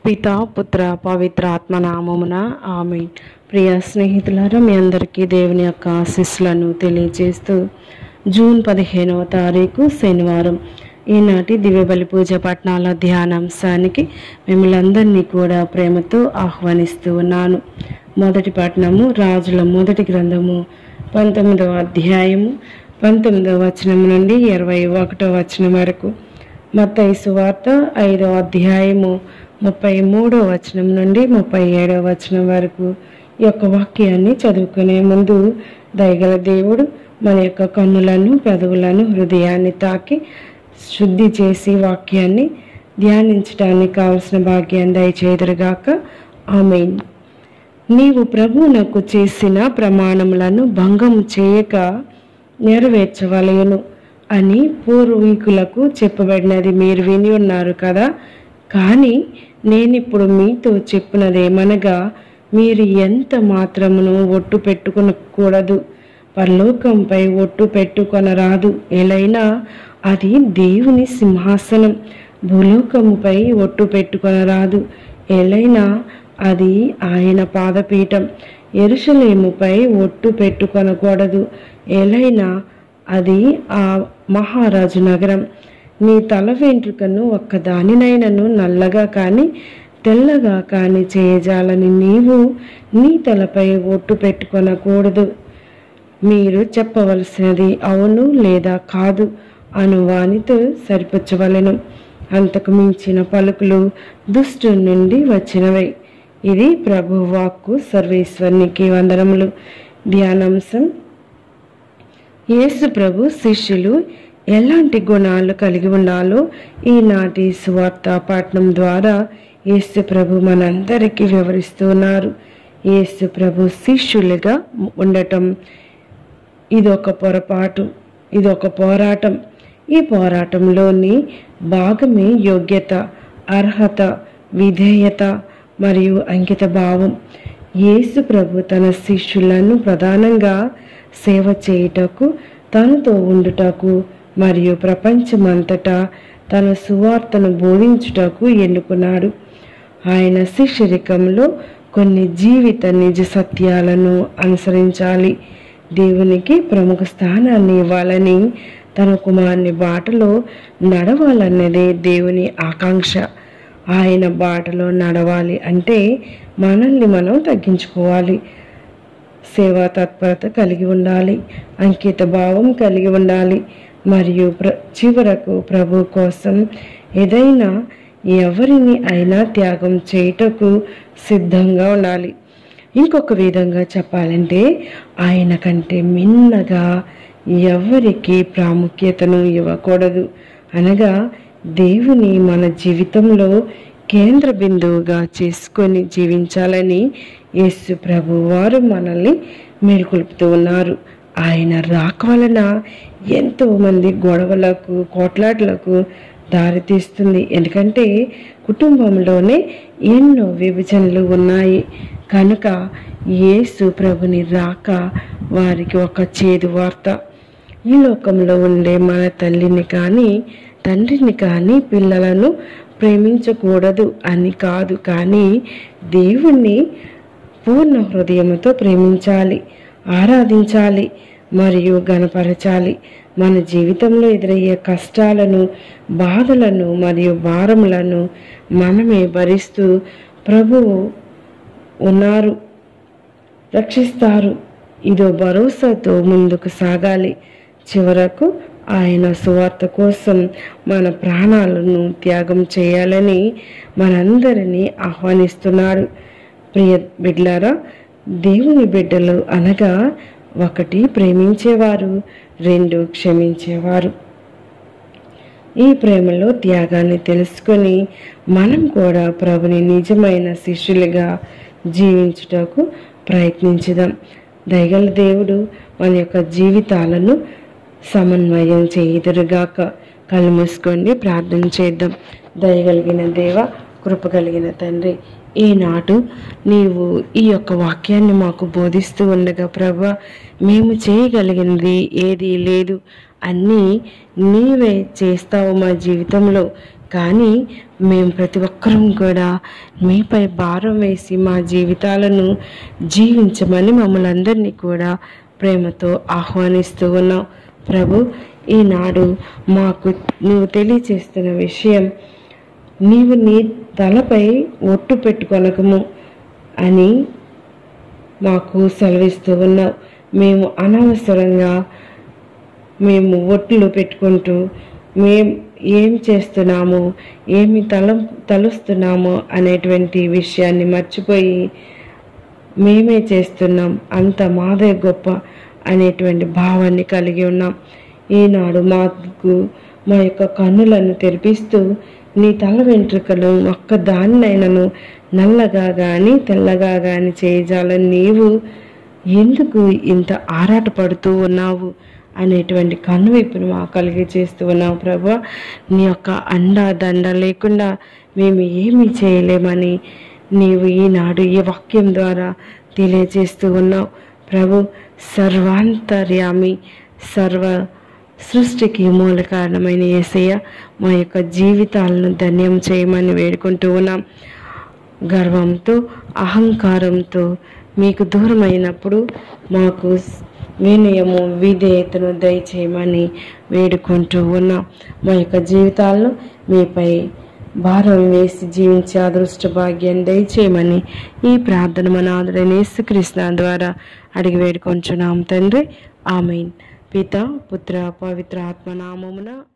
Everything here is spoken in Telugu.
పితా పుత్ర పవిత్ర ఆత్మనామమున ఆమేన్. ప్రియ స్నేహితులారా, మీ అందరికీ దేవుని యొక్క ఆశీస్సులను తెలియజేస్తూ జూన్ 15వ తారీఖు శనివారం ఈనాటి దివ్యబలి పూజ పట్టణాల ధ్యానాంశానికి మిమ్మల్ని అందరినీ కూడా ప్రేమతో ఆహ్వానిస్తూ ఉన్నాను. మొదటి పట్టణము రాజుల మొదటి గ్రంథము 19వ అధ్యాయము 19వ వచనం నుండి 21వ వచనం వరకు, మత్తయి సువార్త 5వ అధ్యాయము 33వ వచనం నుండి 37వ వచనం వరకు ఈ యొక్క వాక్యాన్ని చదువుకునే ముందు దయగల దేవుడు మన యొక్క కన్నులను, పెదవులను, హృదయాన్ని తాకి శుద్ధి చేసి వాక్యాన్ని ధ్యానించడానికి కావలసిన భాగ్యాన్ని దయచేదురుగాక. ఆమేన్. నీవు ప్రభువునకు చేసిన ప్రమాణములను భంగం చేయక నెరవేర్చవలెను అని పూర్వీకులకు చెప్పబడినది మీరు విని ఉన్నారు కదా. కానీ నేనిప్పుడు మీతో చెప్పినదేమనగా, మీరు ఎంత మాత్రమును ఒట్టు పెట్టుకొనకూడదు. పరలోకంపై ఒట్టు పెట్టుకొనరాదు, ఎలైనా అది దేవుని సింహాసనం. భూలోకముపై ఒట్టు పెట్టుకొనరాదు, ఎలైనా అది ఆయన పాదపీఠం. యెరూషలేముపై ఒట్టు పెట్టుకొనకూడదు, ఎలైనా అది ఆ మహారాజు నగరం. నీ తల వెంట్రుకను ఒక్కదానినైనను నల్లగా కానీ తెల్లగా కానీ చేయజాలని నీవు నీ తలపై ఒట్టు పెట్టుకొనకూడదు. మీరు చెప్పవలసినది అవును లేదా కాదు అను వానితో సరిపుచ్చవలెను. అంతకు మించిన పలుకులు దుష్టుని నుండి వచ్చినవై. ఇది ప్రభు వాక్కు. సర్వేశ్వరునికి వందనములు. ధ్యానాంశం: యేసు ప్రభు శిష్యులు ఎలాంటి గుణాలు కలిగి ఉండాలో ఈనాటి సువార్త పాఠనం ద్వారా యేసు ప్రభు మనందరికీ వివరిస్తున్నారు. యేసు ప్రభు శిష్యులుగా ఉండటం ఇదొక పొరపాటు, ఇదొక పోరాటం. ఈ పోరాటంలోని భాగమే యోగ్యత, అర్హత, విధేయత మరియు అంకిత భావం. యేసు ప్రభు తన శిష్యులను ప్రధానంగా సేవ చేయుటకు, తనతో ఉండుటకు మరియు ప్రపంచమంతటా తన సువార్తను బోధించుటకు ఎన్నుకున్నాడు. ఆయన శిష్యరికంలో కొన్ని జీవిత నిజ సత్యాలను అనుసరించాలి. దేవునికి ప్రముఖ స్థానాన్ని ఇవ్వాలని, తన కుమారుని బాటలో నడవాలన్నదే దేవుని ఆకాంక్ష. ఆయన బాటలో నడవాలి అంటే మనల్ని మనం తగ్గించుకోవాలి, సేవా తత్పరత కలిగి ఉండాలి, అంకిత భావం కలిగి ఉండాలి మరియు చివరకు ప్రభు కోసం ఏదైనా ఎవరిని అయినా త్యాగం చేయుటకు సిద్ధంగా ఉండాలి. ఇంకొక విధంగా చెప్పాలంటే, ఆయన కంటే మిన్నగా ఎవరికి ప్రాముఖ్యతను ఇవ్వకూడదు. అనగా దేవుని మన జీవితంలో కేంద్ర బిందువుగా చేసుకొని జీవించాలని యేసు ప్రభు వారు మనల్ని మేల్కొల్పుతూ ఉన్నారు. ఆయన రాక వలన ఎంతో మంది గొడవలకు, కోట్లాట్లకు దారితీస్తుంది. ఎందుకంటే కుటుంబంలోనే ఎన్నో విభజనలు ఉన్నాయి. కనుక యేసు ప్రభుని రాక వారికి ఒక చేదు వార్త. ఈ లోకంలో ఉండే మన తల్లిని కానీ తండ్రిని కానీ పిల్లలను ప్రేమించకూడదు అని కాదు, కానీ దేవుణ్ణి పూర్ణ హృదయంతో ప్రేమించాలి, ఆరాధించాలి మరియు గణపరచాలి. మన జీవితంలో ఎదురయ్యే కష్టాలను, బాధలను మరియు భారములను మనమే భరిస్తూ ప్రభువు ఉన్నారు, రక్షిస్తారు. ఇదో భరోసాతో ముందుకు సాగాలి. చివరకు ఆయన సువార్త కోసం మన ప్రాణాలను త్యాగం చేయాలని మనందరినీ ఆహ్వానిస్తున్నాడు. ప్రియ బిడ్డలారా, దేవుని బిడ్డలు అనగా 1 ప్రేమించేవారు, 2 క్షమించేవారు. ఈ ప్రేమలో త్యాగాన్ని తెలుసుకొని మనం కూడా ప్రభుని నిజమైన శిష్యులుగా జీవించుటకు ప్రయత్నించుదాం. దయగల దేవుడు మన యొక్క జీవితాలను సమన్వయం చేయుదురుగాక. కళ్ళు మూసుకొని ప్రార్థన చేద్దాం. దయగలిగిన దేవ, కృప కలిగిన తండ్రి, ఈనాడు నీవు ఈ యొక్క వాక్యాన్ని మాకు బోధిస్తూ ఉండగా ప్రభా, మేము చేయగలిగినది ఏదీ లేదు, అన్నీ నీవే చేస్తావు మా జీవితంలో. కానీ మేము ప్రతి ఒక్కరం కూడా మీపై భారం వేసి మా జీవితాలను జీవించమని మమ్మల్ని అందరినీ కూడా ప్రేమతో ఆహ్వానిస్తూ ఉన్నాం. ప్రభు, ఈనాడు మాకు నువ్వు తెలియచేస్తున్న విషయం, నీవు నీ తలపై ఒట్టు పెట్టుకొనకము అని మాకు సెలవిస్తూ ఉన్నావు. మేము అనవసరంగా మేము ఒట్లు పెట్టుకుంటూ ఏం చేస్తున్నాము, ఏమి తలుస్తున్నాము అనేటువంటి విషయాన్ని మర్చిపోయి మేమే చేస్తున్నాం, అంత మాదే గొప్ప అనేటువంటి భావాన్ని కలిగి ఉన్నాం. ఈనాడు మాకు మా యొక్క కన్నులను తెరిపిస్తూ నీ తల వెంట్రుకలు ఒక్కదాన్నైనను నల్లగా కానీ తెల్లగా కానీ చేయజాలని నీవు ఎందుకు ఇంత ఆరాటపడుతూ ఉన్నావు అనేటువంటి కనువిప్పును మాకు కలిగి చేస్తూ ఉన్నావు. ప్రభువా, నీ యొక్క అండా దండ లేకుండా మేము ఏమీ చేయలేమని నీవు ఈనాడు ఈ వాక్యం ద్వారా తెలియజేస్తూ ఉన్నావు. ప్రభు, సర్వాంతర్యామి, సర్వ సృష్టికి మూల కారణమైన యేసయ్య, మా యొక్క జీవితాలను ధన్యం చేయమని వేడుకుంటూ ఉన్నాం. గర్వంతో అహంకారంతో మీకు దూరమైనప్పుడు మాకు వినయము విధేయతను దయచేయమని వేడుకుంటూ ఉన్నాం. మా యొక్క జీవితాలను మీపై భారం వేసి జీవించే అదృష్ట భాగ్యాన్ని దయచేయమని ఈ ప్రార్థన మన ఆదరణ యేసుక్రీస్తు ద్వారా అడిగి వేడుకొంచున్నాం తండ్రి. ఆమేన్. పిత, పుత్ర, పవిత్ర ఆత్మ నామమున